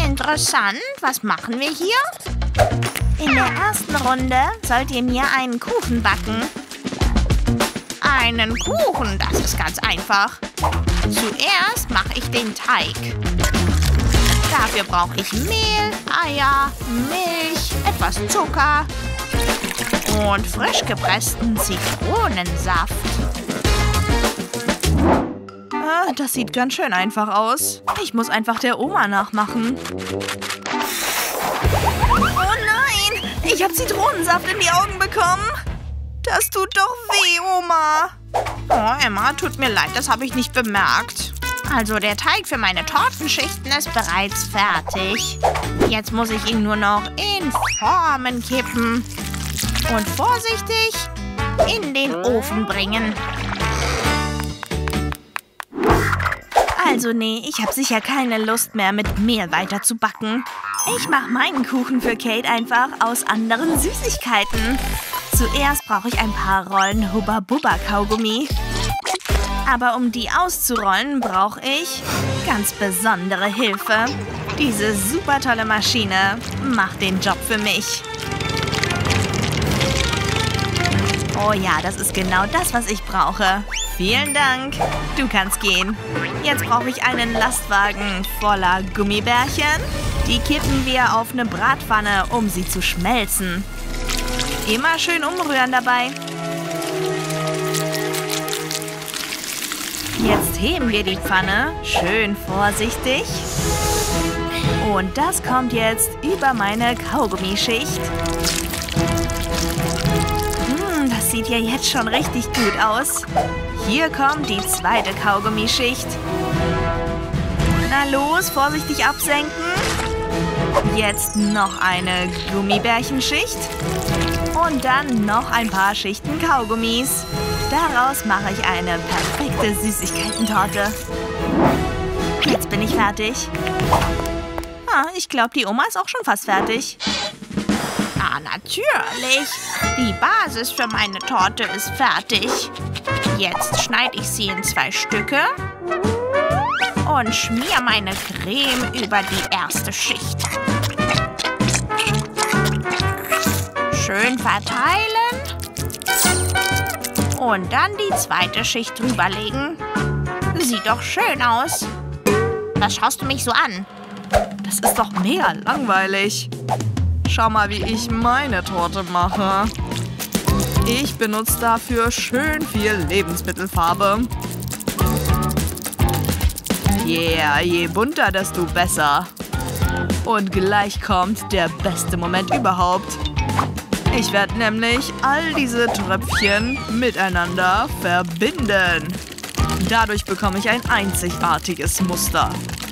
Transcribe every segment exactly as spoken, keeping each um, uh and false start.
Interessant. Was machen wir hier? In der ersten Runde sollt ihr mir einen Kuchen backen. Einen Kuchen, das ist ganz einfach. Zuerst mache ich den Teig. Dafür brauche ich Mehl, Eier, Milch, etwas Zucker und frisch gepressten Zitronensaft. Ah, das sieht ganz schön einfach aus. Ich muss einfach der Oma nachmachen. Oh nein! Ich habe Zitronensaft in die Augen bekommen. Das tut doch weh, Oma. Oh, Emma, tut mir leid, das habe ich nicht bemerkt. Also, der Teig für meine Tortenschichten ist bereits fertig. Jetzt muss ich ihn nur noch in Formen kippen und vorsichtig in den Ofen bringen. Also nee, ich habe sicher keine Lust mehr, mit Mehl weiter zu backen. Ich mache meinen Kuchen für Kate einfach aus anderen Süßigkeiten. Zuerst brauche ich ein paar Rollen Hubba Bubba Kaugummi. Aber um die auszurollen, brauche ich ganz besondere Hilfe. Diese super tolle Maschine macht den Job für mich. Oh ja, das ist genau das, was ich brauche. Vielen Dank. Du kannst gehen. Jetzt brauche ich einen Lastwagen voller Gummibärchen. Die kippen wir auf eine Bratpfanne, um sie zu schmelzen. Immer schön umrühren dabei. Jetzt heben wir die Pfanne, schön vorsichtig. Und das kommt jetzt über meine Kaugummischicht. Hm, das sieht ja jetzt schon richtig gut aus. Hier kommt die zweite Kaugummischicht. Na los, vorsichtig absenken. Jetzt noch eine Gummibärchenschicht. Und dann noch ein paar Schichten Kaugummis. Daraus mache ich eine perfekte Süßigkeitentorte. Jetzt bin ich fertig. Ah, ich glaube, die Oma ist auch schon fast fertig. Ah, natürlich. Die Basis für meine Torte ist fertig. Jetzt schneide ich sie in zwei Stücke und schmiere meine Creme über die erste Schicht. Schön verteilen und dann die zweite Schicht drüberlegen. Sieht doch schön aus. Was schaust du mich so an? Das ist doch mega langweilig. Schau mal, wie ich meine Torte mache. Ich benutze dafür schön viel Lebensmittelfarbe. Yeah, je bunter, desto besser. Und gleich kommt der beste Moment überhaupt. Ich werde nämlich all diese Tröpfchen miteinander verbinden. Dadurch bekomme ich ein einzigartiges Muster.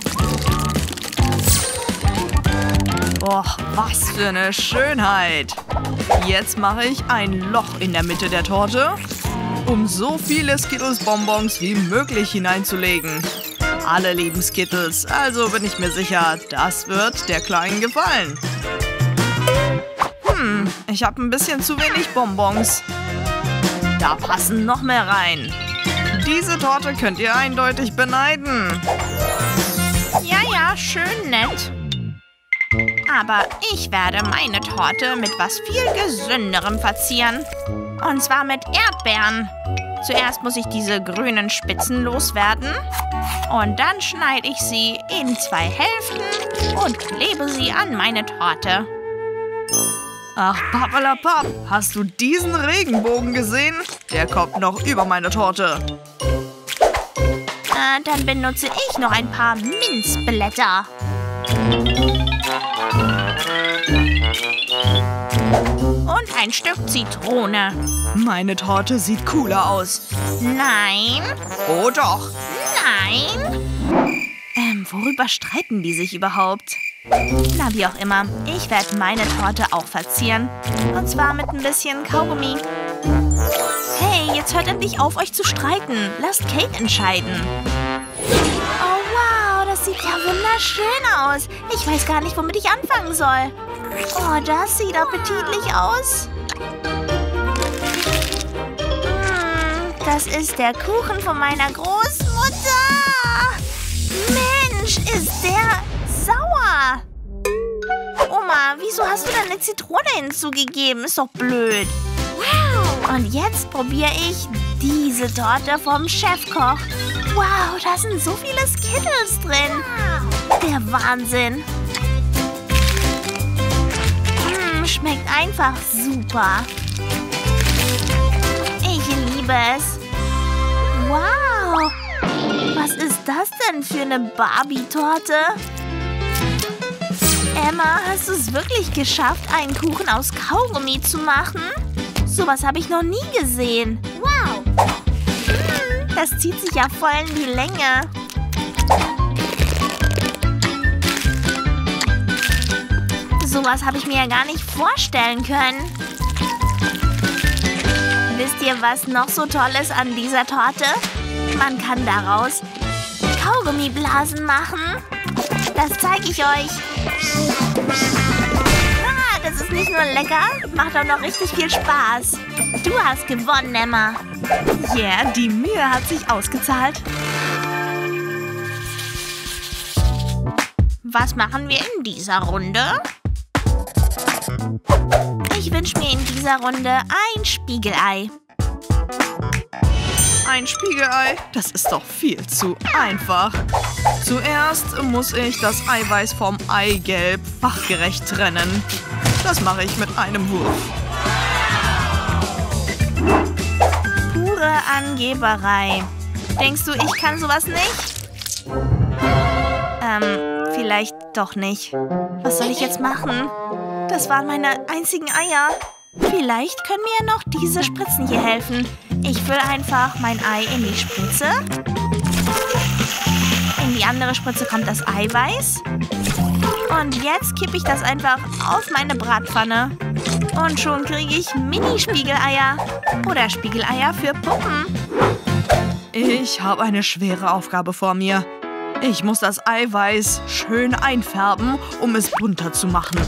Och, was für eine Schönheit! Jetzt mache ich ein Loch in der Mitte der Torte, um so viele Skittles-Bonbons wie möglich hineinzulegen. Alle lieben Skittles, also bin ich mir sicher, das wird der Kleinen gefallen. Hm, ich habe ein bisschen zu wenig Bonbons. Da passen noch mehr rein. Diese Torte könnt ihr eindeutig beneiden. Ja, ja, schön nett. Aber ich werde meine Torte mit was viel Gesünderem verzieren. Und zwar mit Erdbeeren. Zuerst muss ich diese grünen Spitzen loswerden. Und dann schneide ich sie in zwei Hälften und klebe sie an meine Torte. Ach, Pappalapapp, hast du diesen Regenbogen gesehen? Der kommt noch über meine Torte. Äh, dann benutze ich noch ein paar Minzblätter. Und ein Stück Zitrone. Meine Torte sieht cooler aus. Nein. Oh doch. Nein. Ähm, worüber streiten die sich überhaupt? Na, wie auch immer. Ich werde meine Torte auch verzieren. Und zwar mit ein bisschen Kaugummi. Hey, jetzt hört endlich auf, euch zu streiten. Lasst Kate entscheiden. Oh, wow, das sieht ja wunderschön aus. Ich weiß gar nicht, womit ich anfangen soll. Oh, das sieht appetitlich aus. Hm, das ist der Kuchen von meiner Großmutter. Mensch, ist der sauer. wieso hast du denn eine Zitrone hinzugegeben? Ist doch blöd. Wow. Und jetzt probiere ich diese Torte vom Chefkoch. Wow, da sind so viele Skittles drin. Der Wahnsinn. Mm, schmeckt einfach super. Ich liebe es. Wow. Was ist das denn für eine Barbie-Torte? Emma, hast du es wirklich geschafft, einen Kuchen aus Kaugummi zu machen? Sowas habe ich noch nie gesehen. Wow. Hm, das zieht sich ja voll in die Länge. Sowas habe ich mir ja gar nicht vorstellen können. Wisst ihr, was noch so toll ist an dieser Torte? Man kann daraus Kaugummiblasen machen. Das zeige ich euch. Ah, das ist nicht nur lecker, macht auch noch richtig viel Spaß. Du hast gewonnen, Emma. Ja, yeah, die Mühe hat sich ausgezahlt. Was machen wir in dieser Runde? Ich wünsche mir in dieser Runde ein Spiegelei. Ein Spiegelei? Das ist doch viel zu einfach. Zuerst muss ich das Eiweiß vom Eigelb fachgerecht trennen. Das mache ich mit einem Wurf. Pure Angeberei. Denkst du, ich kann sowas nicht? Ähm, vielleicht doch nicht. Was soll ich jetzt machen? Das waren meine einzigen Eier. Vielleicht können mir ja noch diese Spritzen hier helfen. Ich fülle einfach mein Ei in die Spritze. In die andere Spritze kommt das Eiweiß. Und jetzt kippe ich das einfach auf meine Bratpfanne. Und schon kriege ich Mini-Spiegeleier. Oder Spiegeleier für Puppen. Ich habe eine schwere Aufgabe vor mir. Ich muss das Eiweiß schön einfärben, um es bunter zu machen.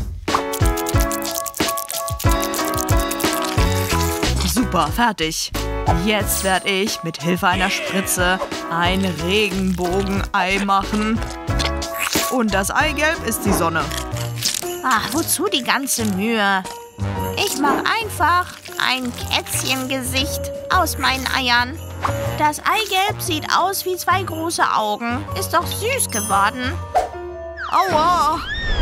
Super, fertig. Jetzt werde ich mit Hilfe einer Spritze ein Regenbogenei machen. Und das Eigelb ist die Sonne. Ach, wozu die ganze Mühe? Ich mache einfach ein Kätzchengesicht aus meinen Eiern. Das Eigelb sieht aus wie zwei große Augen. Ist doch süß geworden. Aua!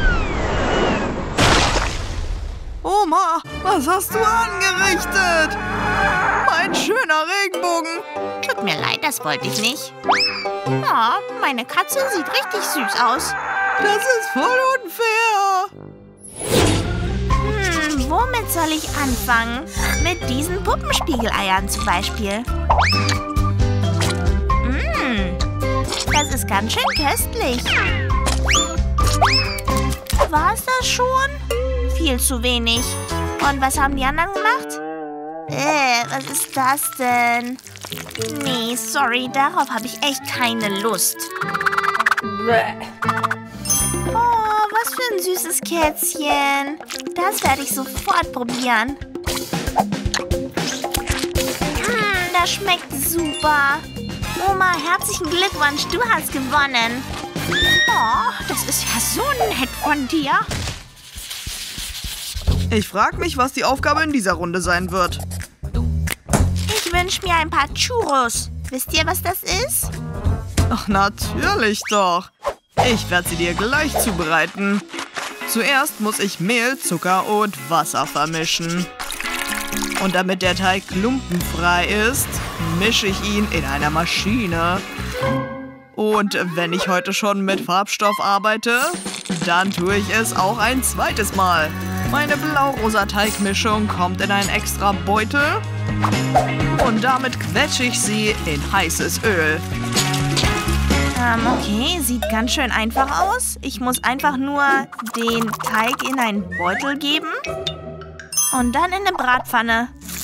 Oma, was hast du angerichtet? Mein schöner Regenbogen. Tut mir leid, das wollte ich nicht. Oh, meine Katze sieht richtig süß aus. Das ist voll unfair. Hm, womit soll ich anfangen? Mit diesen Puppenspiegeleiern zum Beispiel. Mmh, das ist ganz schön köstlich. War es das schon? Viel zu wenig. Und was haben die anderen gemacht? Äh, was ist das denn? Nee, sorry, darauf habe ich echt keine Lust. Oh, was für ein süßes Kätzchen. Das werde ich sofort probieren. Mm, das schmeckt super. Oma, herzlichen Glückwunsch, du hast gewonnen. Oh, das ist ja so nett von dir. Ich frage mich, was die Aufgabe in dieser Runde sein wird. Ich wünsche mir ein paar Churros. Wisst ihr, was das ist? Ach, natürlich doch. Ich werde sie dir gleich zubereiten. Zuerst muss ich Mehl, Zucker und Wasser vermischen. Und damit der Teig klumpenfrei ist, mische ich ihn in einer Maschine. Und wenn ich heute schon mit Farbstoff arbeite, dann tue ich es auch ein zweites Mal. Meine blau-rosa Teigmischung kommt in einen extra Beutel und damit quetsche ich sie in heißes Öl. Ähm, okay, sieht ganz schön einfach aus. Ich muss einfach nur den Teig in einen Beutel geben und dann in eine Bratpfanne.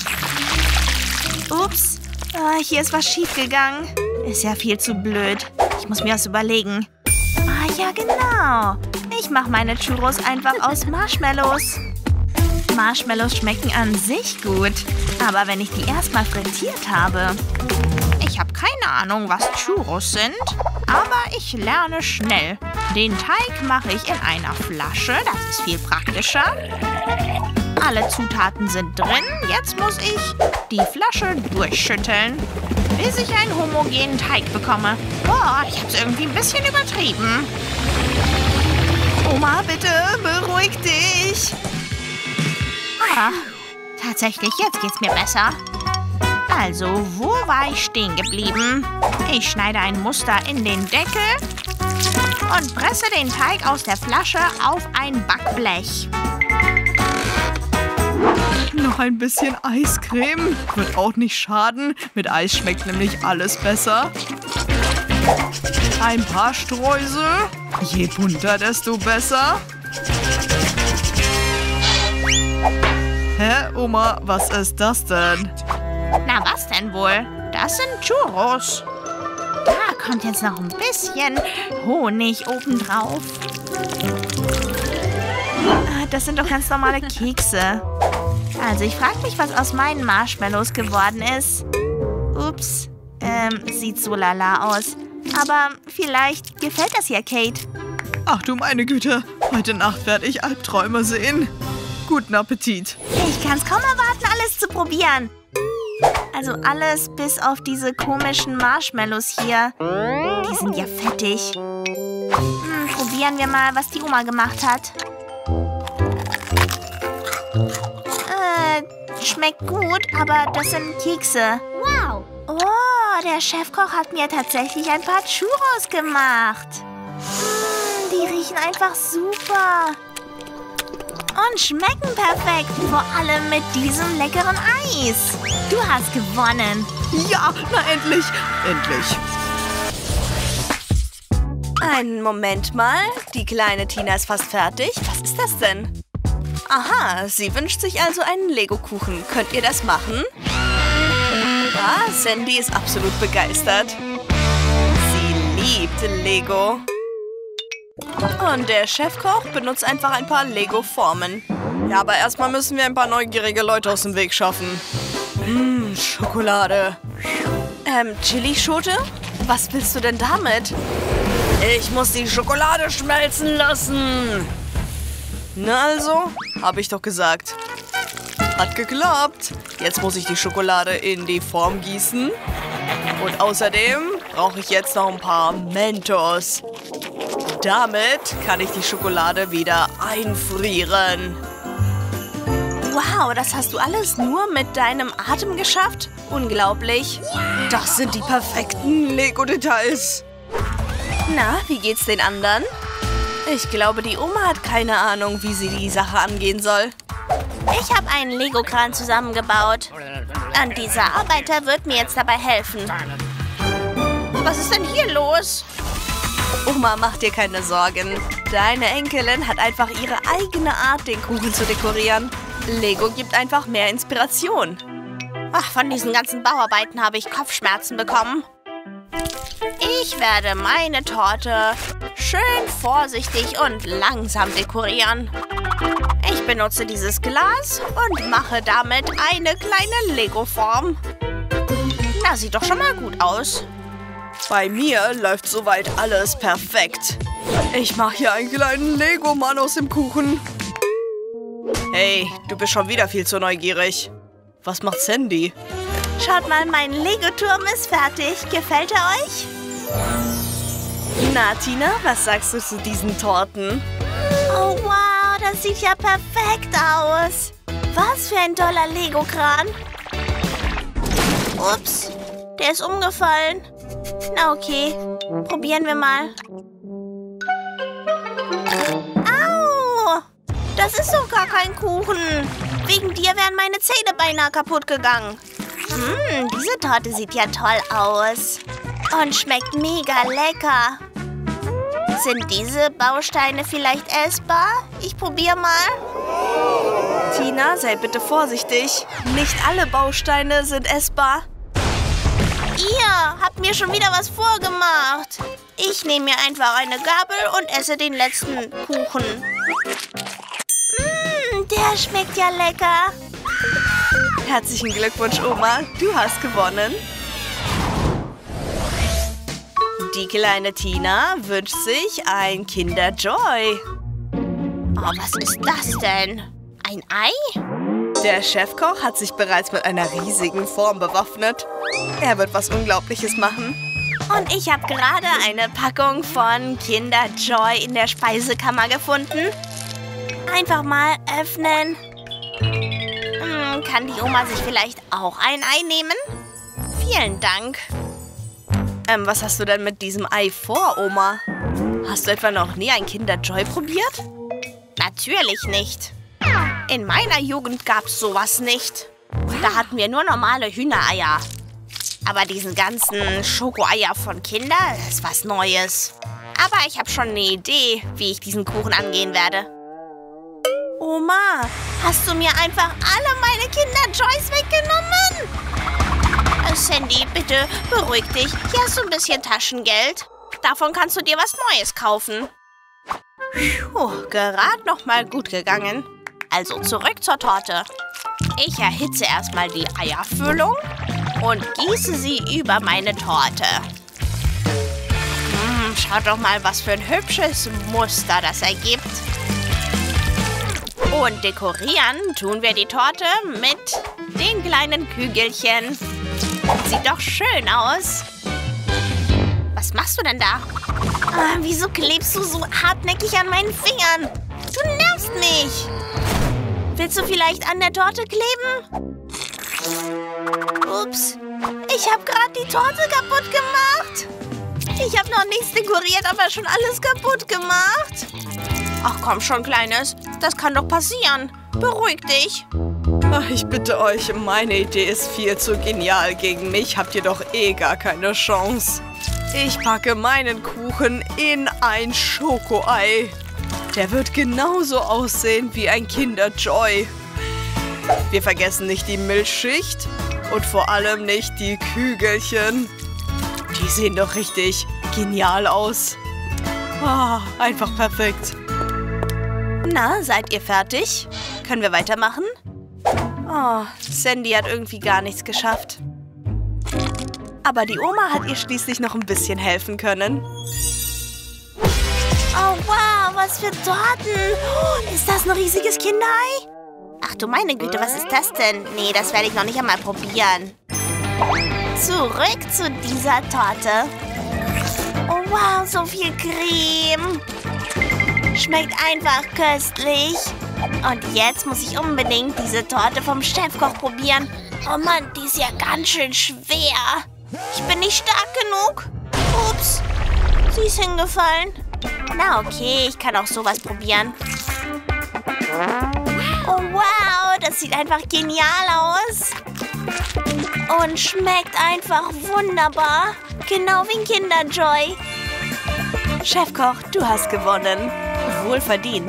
Ups, ah, hier ist was schiefgegangen. Ist ja viel zu blöd. Ich muss mir was überlegen. Ah ja, genau. Ich mache meine Churros einfach aus Marshmallows. Marshmallows schmecken an sich gut, aber wenn ich die erstmal frittiert habe... Ich habe keine Ahnung, was Churros sind, Aber ich lerne schnell. Den Teig mache ich in einer Flasche. Das ist viel praktischer. Alle Zutaten sind drin. Jetzt muss ich die Flasche durchschütteln, bis ich einen homogenen Teig bekomme. Boah, ich habe es irgendwie ein bisschen übertrieben. Oma, bitte, beruhig dich. Ah, tatsächlich, jetzt geht's mir besser. Also, wo war ich stehen geblieben? Ich schneide ein Muster in den Deckel und presse den Teig aus der Flasche auf ein Backblech. Noch ein bisschen Eiscreme. Wird auch nicht schaden. Mit Eis schmeckt nämlich alles besser. Ein paar Streusel. Je bunter, desto besser. Hä, Oma, was ist das denn? Na, was denn wohl? Das sind Churros. Da kommt jetzt noch ein bisschen Honig obendrauf. Ah, das sind doch ganz normale Kekse. Also, ich frage mich, was aus meinen Marshmallows geworden ist. Ups, ähm, sieht so lala aus. Aber vielleicht gefällt das ja Kate. Ach du meine Güte, heute Nacht werde ich Albträume sehen. Guten Appetit. Ich kann's kaum erwarten, alles zu probieren. Also alles bis auf diese komischen Marshmallows hier. Die sind ja fettig. Hm, probieren wir mal, was die Oma gemacht hat. Äh, schmeckt gut, aber das sind Kekse. Wow. Oh, der Chefkoch hat mir tatsächlich ein paar Churros gemacht. Mm, die riechen einfach super. Und schmecken perfekt, vor allem mit diesem leckeren Eis. Du hast gewonnen. Ja, na endlich, endlich. Einen Moment mal, die kleine Tina ist fast fertig. Was ist das denn? Aha, sie wünscht sich also einen Lego-Kuchen. Könnt ihr das machen? Ah, Sandy ist absolut begeistert. Sie liebt Lego. Und der Chefkoch benutzt einfach ein paar Lego-Formen. Ja, aber erstmal müssen wir ein paar neugierige Leute aus dem Weg schaffen. Mmm, Schokolade. Ähm, Chilischote? Was willst du denn damit? Ich muss die Schokolade schmelzen lassen. Na also, habe ich doch gesagt. Hat geklappt. Jetzt muss ich die Schokolade in die Form gießen. Und außerdem brauche ich jetzt noch ein paar Mentos. Damit kann ich die Schokolade wieder einfrieren. Wow, das hast du alles nur mit deinem Atem geschafft? Unglaublich. Das sind die perfekten Lego-Details. Na, wie geht's den anderen? Ich glaube, die Oma hat keine Ahnung, wie sie die Sache angehen soll. Ich habe einen Lego-Kran zusammengebaut. Und dieser Arbeiter wird mir jetzt dabei helfen. Was ist denn hier los? Oma, mach dir keine Sorgen. Deine Enkelin hat einfach ihre eigene Art, den Kuchen zu dekorieren. Lego gibt einfach mehr Inspiration. Ach, von diesen ganzen Bauarbeiten habe ich Kopfschmerzen bekommen. Ich werde meine Torte schön vorsichtig und langsam dekorieren. Ich benutze dieses Glas und mache damit eine kleine Lego-Form. Na, sieht doch schon mal gut aus. Bei mir läuft soweit alles perfekt. Ich mache hier einen kleinen Lego-Mann aus dem Kuchen. Hey, du bist schon wieder viel zu neugierig. Was macht Sandy? Schaut mal, mein Lego-Turm ist fertig. Gefällt er euch? Na, Tina, was sagst du zu diesen Torten? Oh, wow, das sieht ja perfekt aus. Was für ein toller Lego-Kran. Ups, der ist umgefallen. Na okay, probieren wir mal. Au! Das ist doch gar kein Kuchen. Wegen dir wären meine Zähne beinahe kaputt gegangen. Hm, diese Torte sieht ja toll aus. Und schmeckt mega lecker. Sind diese Bausteine vielleicht essbar? Ich probiere mal. Tina, sei bitte vorsichtig. Nicht alle Bausteine sind essbar. Ihr habt mir schon wieder was vorgemacht. Ich nehme mir einfach eine Gabel und esse den letzten Kuchen. Mmh, der schmeckt ja lecker. Herzlichen Glückwunsch, Oma. Du hast gewonnen. Die kleine Tina wünscht sich ein Kinder Joy. Oh, was ist das denn? Ein Ei? Der Chefkoch hat sich bereits mit einer riesigen Form bewaffnet. Er wird was Unglaubliches machen. Und ich habe gerade eine Packung von Kinder Joy in der Speisekammer gefunden. Einfach mal öffnen. Hm, kann die Oma sich vielleicht auch ein Ei nehmen? Vielen Dank. Ähm, was hast du denn mit diesem Ei vor, Oma? Hast du etwa noch nie ein Kinder Joy probiert? Natürlich nicht. In meiner Jugend gab's sowas nicht. Da hatten wir nur normale Hühnereier. Aber diesen ganzen Schokoeier von Kinder, das ist was Neues. Aber ich habe schon eine Idee, wie ich diesen Kuchen angehen werde. Oma, hast du mir einfach alle meine Kinder Joys weggenommen? Äh, Sandy, bitte beruhig dich. Hier hast du ein bisschen Taschengeld. Davon kannst du dir was Neues kaufen. Puh, gerade noch mal gut gegangen. Also zurück zur Torte. Ich erhitze erstmal die Eierfüllung und gieße sie über meine Torte. Hm, schaut doch mal, was für ein hübsches Muster das ergibt. Und dekorieren tun wir die Torte mit den kleinen Kügelchen. Sieht doch schön aus. Was machst du denn da? Ah, wieso klebst du so hartnäckig an meinen Fingern? Du nervst mich. Willst du vielleicht an der Torte kleben? Ups, ich habe gerade die Torte kaputt gemacht. Ich habe noch nichts dekoriert, aber schon alles kaputt gemacht. Ach komm schon, Kleines. Das kann doch passieren. Beruhig dich. Ach, ich bitte euch, meine Idee ist viel zu genial. Gegen mich habt ihr doch eh gar keine Chance. Ich packe meinen Kuchen in ein Schokoei. Der wird genauso aussehen wie ein Kinder Joy. Wir vergessen nicht die Milchschicht und vor allem nicht die Kügelchen. Die sehen doch richtig genial aus. Oh, einfach perfekt. Na, seid ihr fertig? Können wir weitermachen? Oh, Sandy hat irgendwie gar nichts geschafft. Aber die Oma hat ihr schließlich noch ein bisschen helfen können. Oh, wow, was für Torten. Oh, ist das ein riesiges Kinderei? Ach du meine Güte, was ist das denn? Nee, das werde ich noch nicht einmal probieren. Zurück zu dieser Torte. Oh, wow, so viel Creme. Schmeckt einfach köstlich. Und jetzt muss ich unbedingt diese Torte vom Chefkoch probieren. Oh Mann, die ist ja ganz schön schwer. Ich bin nicht stark genug. Ups, sie ist hingefallen. Na okay, ich kann auch sowas probieren. Oh wow, das sieht einfach genial aus. Und schmeckt einfach wunderbar. Genau wie ein Kinder Joy. Chefkoch, du hast gewonnen. Wohlverdient.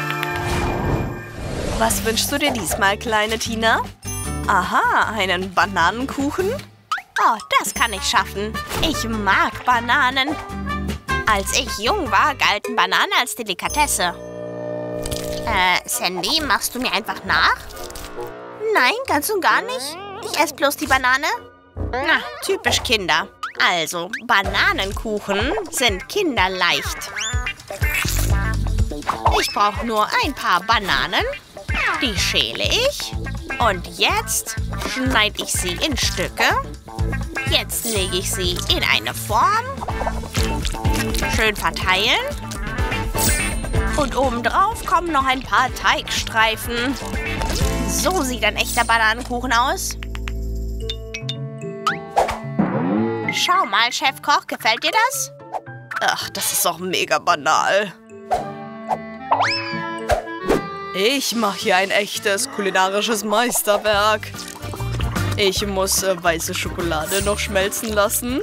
Was wünschst du dir diesmal, kleine Tina? Aha, einen Bananenkuchen? Oh, das kann ich schaffen. Ich mag Bananen. Als ich jung war, galten Bananen als Delikatesse. Äh, Sandy, machst du mir einfach nach? Nein, ganz und gar nicht. Ich esse bloß die Banane. Na, typisch Kinder. Also, Bananenkuchen sind kinderleicht. Ich brauche nur ein paar Bananen. Die schäle ich. Und jetzt schneide ich sie in Stücke. Jetzt lege ich sie in eine Form. Schön verteilen. Und obendrauf kommen noch ein paar Teigstreifen. So sieht ein echter Bananenkuchen aus. Schau mal, Chefkoch, gefällt dir das? Ach, das ist doch mega banal. Ich mache hier ein echtes kulinarisches Meisterwerk. Ich muss äh, weiße Schokolade noch schmelzen lassen.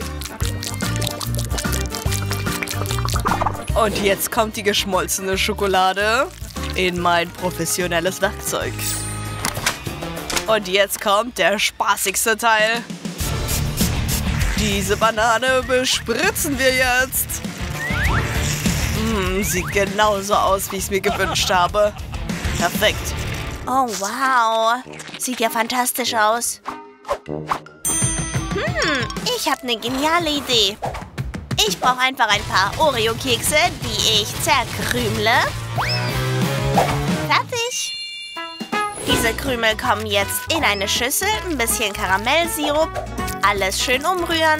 Und jetzt kommt die geschmolzene Schokolade in mein professionelles Werkzeug. Und jetzt kommt der spaßigste Teil. Diese Banane bespritzen wir jetzt. Mm, sieht genauso aus, wie ich es mir gewünscht habe. Perfekt. Oh, wow. Sieht ja fantastisch aus. Hm, ich habe eine geniale Idee. Ich brauche einfach ein paar Oreo-Kekse, die ich zerkrümle. Fertig. Diese Krümel kommen jetzt in eine Schüssel, ein bisschen Karamellsirup, alles schön umrühren.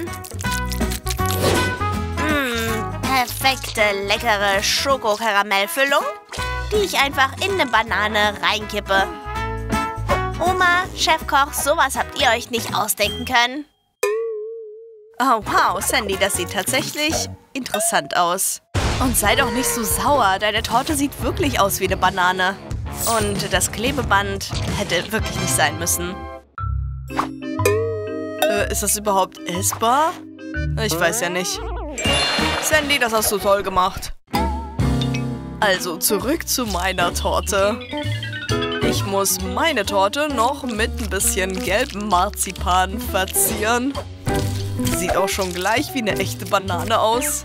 Mmh, perfekte, leckere Schoko-Karamellfüllung, die ich einfach in eine Banane reinkippe. Oma, Chefkoch, sowas habt ihr euch nicht ausdenken können. Oh wow, Sandy, das sieht tatsächlich interessant aus. Und sei doch nicht so sauer, deine Torte sieht wirklich aus wie eine Banane. Und das Klebeband hätte wirklich nicht sein müssen. Äh, ist das überhaupt essbar? Ich weiß ja nicht. Sandy, das hast du toll gemacht. Also zurück zu meiner Torte. Ich muss meine Torte noch mit ein bisschen gelbem Marzipan verzieren. Sieht auch schon gleich wie eine echte Banane aus.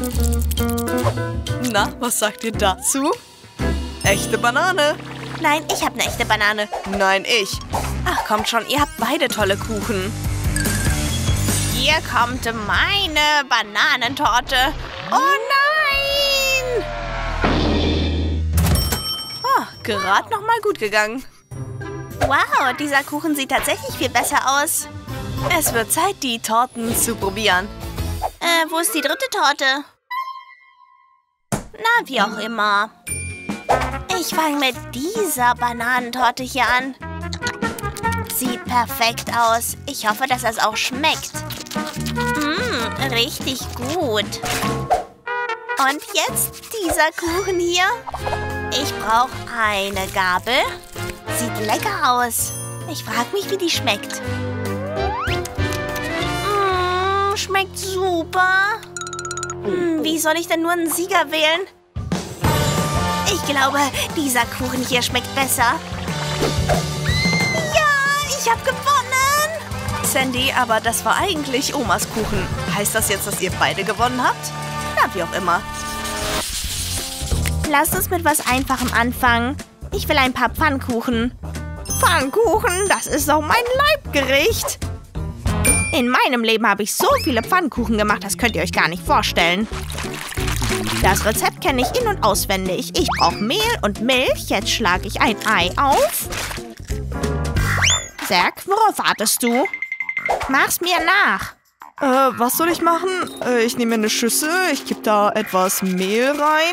Na, was sagt ihr dazu? Echte Banane? Nein, ich habe eine echte Banane. Nein, ich. Ach, kommt schon, ihr habt beide tolle Kuchen. Hier kommt meine Bananentorte. Oh nein! Oh, gerade noch mal gut gegangen. Wow, dieser Kuchen sieht tatsächlich viel besser aus. Es wird Zeit, die Torten zu probieren. Äh, wo ist die dritte Torte? Na, wie auch immer. Ich fange mit dieser Bananentorte hier an. Sieht perfekt aus. Ich hoffe, dass das auch schmeckt. Mmh, richtig gut. Und jetzt dieser Kuchen hier. Ich brauche eine Gabel. Sieht lecker aus. Ich frage mich, wie die schmeckt. Mmh, schmeckt super. Hm, wie soll ich denn nur einen Sieger wählen? Ich glaube, dieser Kuchen hier schmeckt besser. Ja, ich habe gewonnen! Sandy, aber das war eigentlich Omas Kuchen. Heißt das jetzt, dass ihr beide gewonnen habt? Na, wie auch immer. Lasst uns mit was Einfachem anfangen. Ich will ein paar Pfannkuchen. Pfannkuchen, das ist doch mein Leibgericht. In meinem Leben habe ich so viele Pfannkuchen gemacht, das könnt ihr euch gar nicht vorstellen. Das Rezept kenne ich in- und auswendig. Ich brauche Mehl und Milch. Jetzt schlage ich ein Ei auf. Zack, worauf wartest du? Mach's mir nach. Äh, was soll ich machen? Äh, ich nehme eine Schüssel, ich gebe da etwas Mehl rein.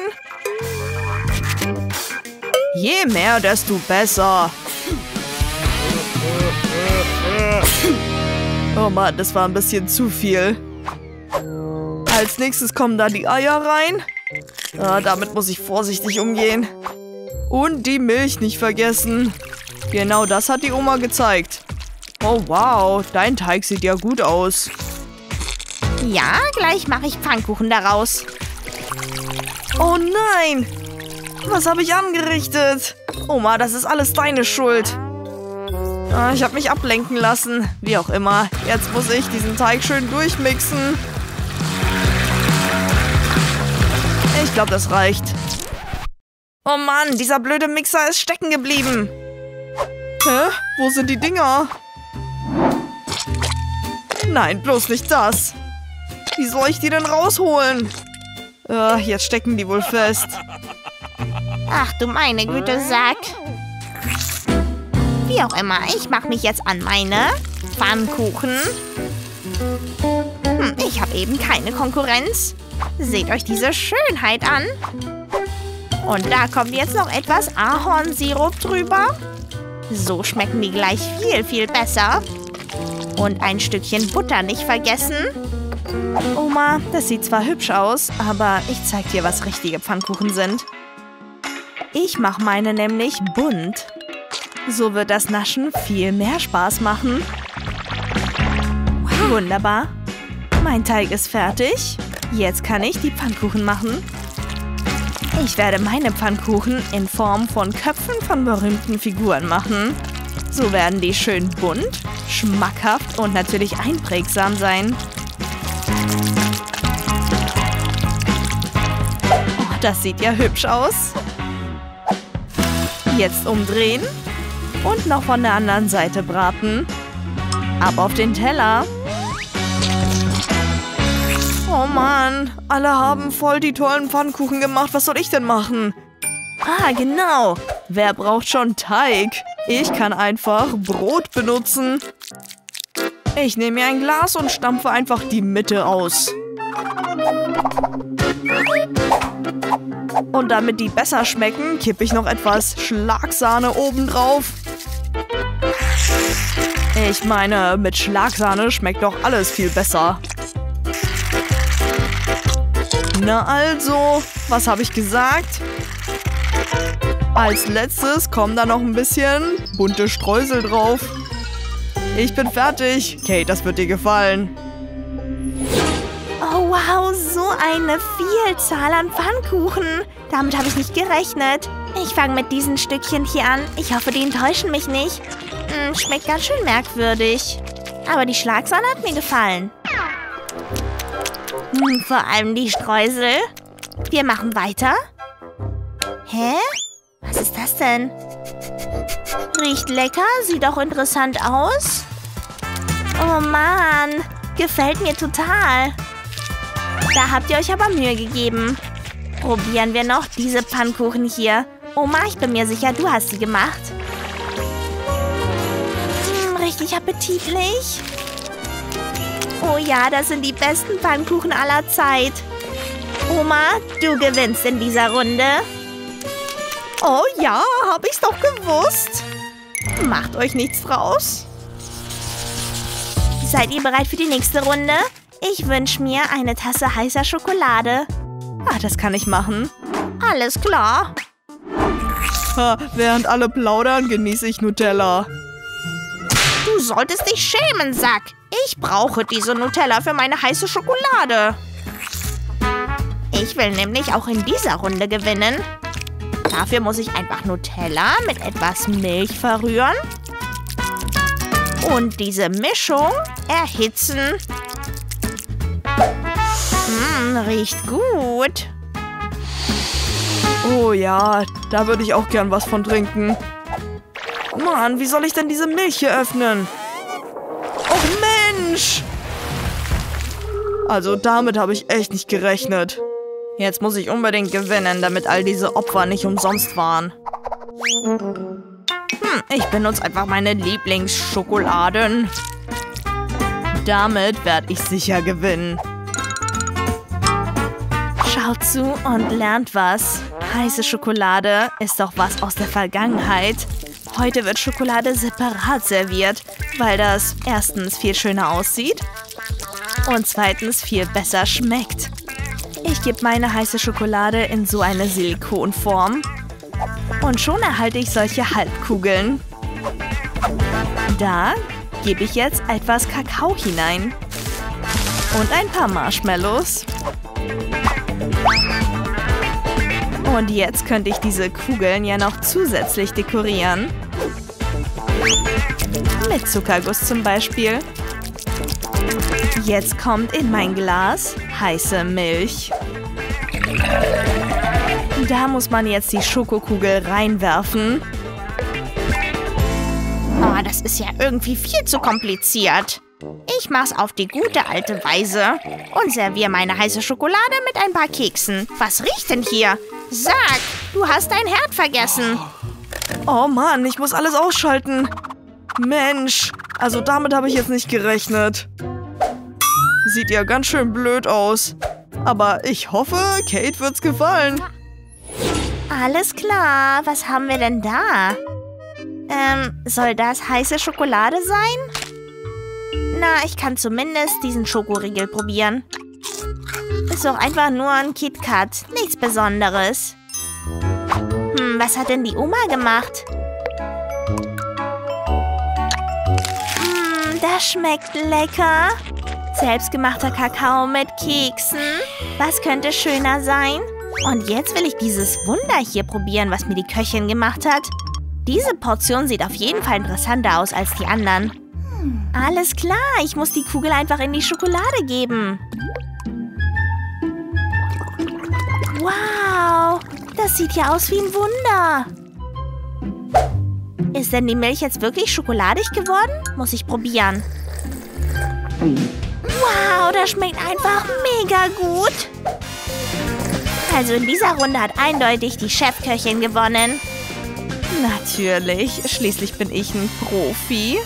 Je mehr, desto besser. Oh Mann, das war ein bisschen zu viel. Als nächstes kommen da die Eier rein. Ah, damit muss ich vorsichtig umgehen. Und die Milch nicht vergessen. Genau das hat die Oma gezeigt. Oh wow, dein Teig sieht ja gut aus. Ja, gleich mache ich Pfannkuchen daraus. Oh nein! Was habe ich angerichtet? Oma, das ist alles deine Schuld. Ah, ich habe mich ablenken lassen. Wie auch immer. Jetzt muss ich diesen Teig schön durchmixen. Ich glaube, das reicht. Oh Mann, dieser blöde Mixer ist stecken geblieben. Hä? Wo sind die Dinger? Nein, bloß nicht das. Wie soll ich die denn rausholen? Äh, jetzt stecken die wohl fest. Ach du meine Güte, Sack. Wie auch immer, ich mache mich jetzt an meine Pfannkuchen. Hm, ich habe eben keine Konkurrenz. Seht euch diese Schönheit an. Und da kommt jetzt noch etwas Ahornsirup drüber. So schmecken die gleich viel, viel besser. Und ein Stückchen Butter nicht vergessen. Oma, das sieht zwar hübsch aus, aber ich zeig dir, was richtige Pfannkuchen sind. Ich mache meine nämlich bunt. So wird das Naschen viel mehr Spaß machen. Wunderbar. Mein Teig ist fertig. Jetzt kann ich die Pfannkuchen machen. Ich werde meine Pfannkuchen in Form von Köpfen von berühmten Figuren machen. So werden die schön bunt, schmackhaft und natürlich einprägsam sein. Oh, das sieht ja hübsch aus. Jetzt umdrehen und noch von der anderen Seite braten. Ab auf den Teller. Oh Mann, alle haben voll die tollen Pfannkuchen gemacht. Was soll ich denn machen? Ah, genau. Wer braucht schon Teig? Ich kann einfach Brot benutzen. Ich nehme mir ein Glas und stampfe einfach die Mitte aus. Und damit die besser schmecken, kippe ich noch etwas Schlagsahne obendrauf. Ich meine, mit Schlagsahne schmeckt doch alles viel besser. Na also, was habe ich gesagt? Als letztes kommen da noch ein bisschen bunte Streusel drauf. Ich bin fertig. Kate, das wird dir gefallen. Oh wow, so eine Vielzahl an Pfannkuchen. Damit habe ich nicht gerechnet. Ich fange mit diesen Stückchen hier an. Ich hoffe, die enttäuschen mich nicht. Hm, schmeckt ganz schön merkwürdig. Aber die Schlagsahne hat mir gefallen. Hm, vor allem die Streusel. Wir machen weiter. Hä? Was ist das denn? Riecht lecker, sieht auch interessant aus. Oh Mann, gefällt mir total. Da habt ihr euch aber Mühe gegeben. Probieren wir noch diese Pfannkuchen hier. Oma, ich bin mir sicher, du hast sie gemacht. Hm, richtig appetitlich. Oh ja, das sind die besten Pfannkuchen aller Zeit. Oma, du gewinnst in dieser Runde. Oh ja, hab ich's doch gewusst. Macht euch nichts draus. Seid ihr bereit für die nächste Runde? Ich wünsche mir eine Tasse heißer Schokolade. Ah, das kann ich machen. Alles klar. Ha, während alle plaudern, genieße ich Nutella. Du solltest dich schämen, Sack. Ich brauche diese Nutella für meine heiße Schokolade. Ich will nämlich auch in dieser Runde gewinnen. Dafür muss ich einfach Nutella mit etwas Milch verrühren. Und diese Mischung erhitzen. Mmh, riecht gut. Oh ja, da würde ich auch gern was von trinken. Mann, wie soll ich denn diese Milch hier öffnen? Oh Mensch! Also damit habe ich echt nicht gerechnet. Jetzt muss ich unbedingt gewinnen, damit all diese Opfer nicht umsonst waren. Hm, ich benutze einfach meine Lieblingsschokoladen. Damit werde ich sicher gewinnen. Schaut zu und lernt was. Heiße Schokolade ist doch was aus der Vergangenheit. Heute wird Schokolade separat serviert, weil das erstens viel schöner aussieht und zweitens viel besser schmeckt. Ich gebe meine heiße Schokolade in so eine Silikonform und schon erhalte ich solche Halbkugeln. Da gebe ich jetzt etwas Kakao hinein und ein paar Marshmallows. Und jetzt könnte ich diese Kugeln ja noch zusätzlich dekorieren. Mit Zuckerguss zum Beispiel. Jetzt kommt in mein Glas heiße Milch. Da muss man jetzt die Schokokugel reinwerfen. Oh, das ist ja irgendwie viel zu kompliziert. Ich mach's auf die gute alte Weise und serviere meine heiße Schokolade mit ein paar Keksen. Was riecht denn hier? Sag, du hast dein Herd vergessen. Oh Mann, ich muss alles ausschalten. Mensch, also damit habe ich jetzt nicht gerechnet. Sieht ja ganz schön blöd aus. Aber ich hoffe, Kate wird's gefallen. Alles klar, was haben wir denn da? Ähm, soll das heiße Schokolade sein? Na, ich kann zumindest diesen Schokoriegel probieren. Ist doch einfach nur ein KitKat, nichts Besonderes. Hm, was hat denn die Oma gemacht? Hm, das schmeckt lecker. Selbstgemachter Kakao mit Keksen. Was könnte schöner sein? Und jetzt will ich dieses Wunder hier probieren, was mir die Köchin gemacht hat. Diese Portion sieht auf jeden Fall interessanter aus als die anderen. Alles klar, ich muss die Kugel einfach in die Schokolade geben. Wow, das sieht ja aus wie ein Wunder. Ist denn die Milch jetzt wirklich schokoladig geworden? Muss ich probieren. Wow, das schmeckt einfach mega gut. Also in dieser Runde hat eindeutig die Chefköchin gewonnen. Natürlich, schließlich bin ich ein Profi.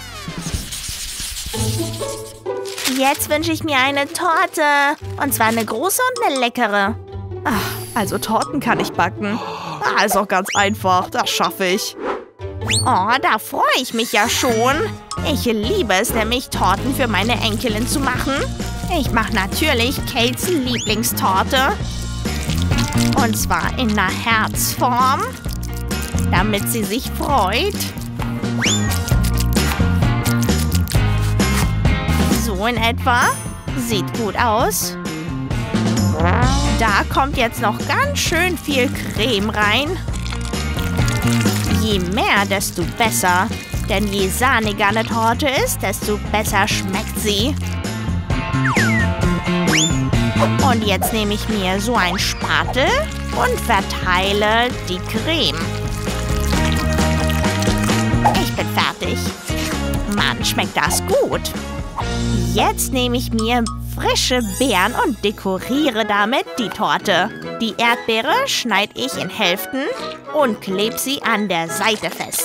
Jetzt wünsche ich mir eine Torte. Und zwar eine große und eine leckere. Ach, also Torten kann ich backen. Ah, ist auch ganz einfach, das schaffe ich. Oh, da freue ich mich ja schon. Ich liebe es nämlich, Torten für meine Enkelin zu machen. Ich mache natürlich Kates Lieblingstorte. Und zwar in einer Herzform, damit sie sich freut. So in etwa. Sieht gut aus. Da kommt jetzt noch ganz schön viel Creme rein. Je mehr, desto besser. Denn je sahniger eine Torte ist, desto besser schmeckt sie. Und jetzt nehme ich mir so einen Spatel und verteile die Creme. Ich bin fertig. Mann, schmeckt das gut. Jetzt nehme ich mir frische Beeren und dekoriere damit die Torte. Die Erdbeere schneide ich in Hälften und klebe sie an der Seite fest.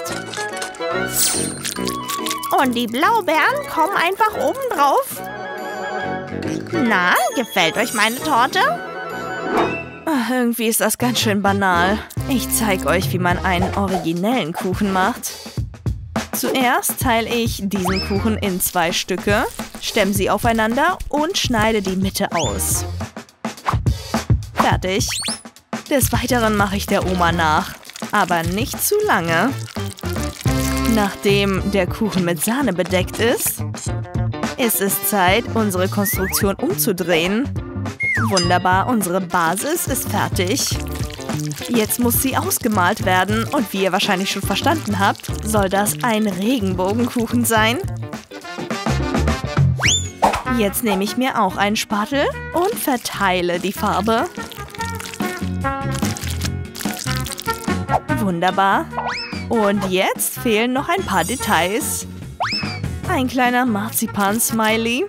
Und die Blaubeeren kommen einfach oben drauf. Na, gefällt euch meine Torte? Ach, irgendwie ist das ganz schön banal. Ich zeige euch, wie man einen originellen Kuchen macht. Zuerst teile ich diesen Kuchen in zwei Stücke, stemme sie aufeinander und schneide die Mitte aus. Fertig. Des Weiteren mache ich der Oma nach, aber nicht zu lange. Nachdem der Kuchen mit Sahne bedeckt ist, ist es Zeit, unsere Konstruktion umzudrehen. Wunderbar, unsere Basis ist fertig. Jetzt muss sie ausgemalt werden und wie ihr wahrscheinlich schon verstanden habt, soll das ein Regenbogenkuchen sein. Jetzt nehme ich mir auch einen Spatel und verteile die Farbe. Wunderbar. Und jetzt fehlen noch ein paar Details. Ein kleiner Marzipan-Smiley.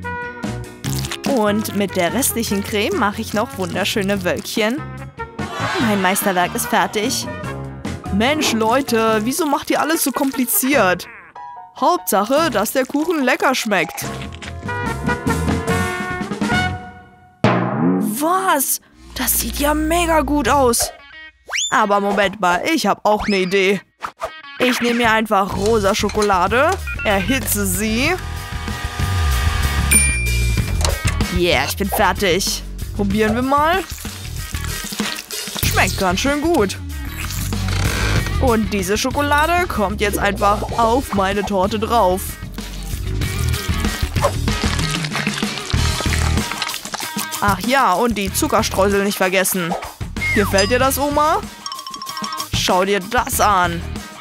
Und mit der restlichen Creme mache ich noch wunderschöne Wölkchen. Mein Meisterwerk ist fertig. Mensch, Leute, wieso macht ihr alles so kompliziert? Hauptsache, dass der Kuchen lecker schmeckt. Was? Das sieht ja mega gut aus. Aber Moment mal, ich habe auch eine Idee. Ich nehme mir einfach rosa Schokolade, erhitze sie. Yeah, ich bin fertig. Probieren wir mal. Schmeckt ganz schön gut. Und diese Schokolade kommt jetzt einfach auf meine Torte drauf. Ach ja, und die Zuckerstreusel nicht vergessen. Gefällt dir das, Oma? Schau dir das an.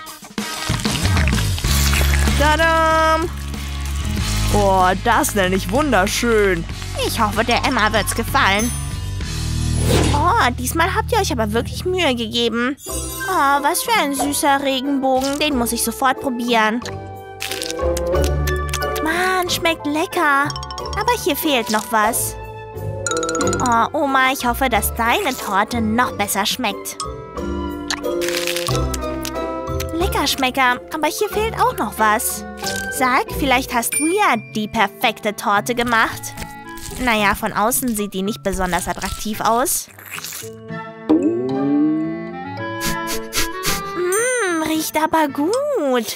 Tadam! Oh, das nenne ich wunderschön. Ich hoffe, der Emma wird's gefallen. Oh, diesmal habt ihr euch aber wirklich Mühe gegeben. Oh, was für ein süßer Regenbogen. Den muss ich sofort probieren. Mann, schmeckt lecker. Aber hier fehlt noch was. Oh, Oma, ich hoffe, dass deine Torte noch besser schmeckt. Lecker, Schmecker, aber hier fehlt auch noch was. Sag, vielleicht hast du ja die perfekte Torte gemacht. Naja, von außen sieht die nicht besonders attraktiv aus. Mmm, riecht aber gut.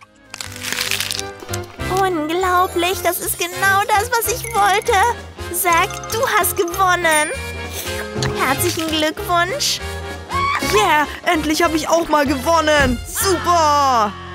Unglaublich, das ist genau das, was ich wollte. Sag, du hast gewonnen. Herzlichen Glückwunsch. Yeah, endlich habe ich auch mal gewonnen. Super.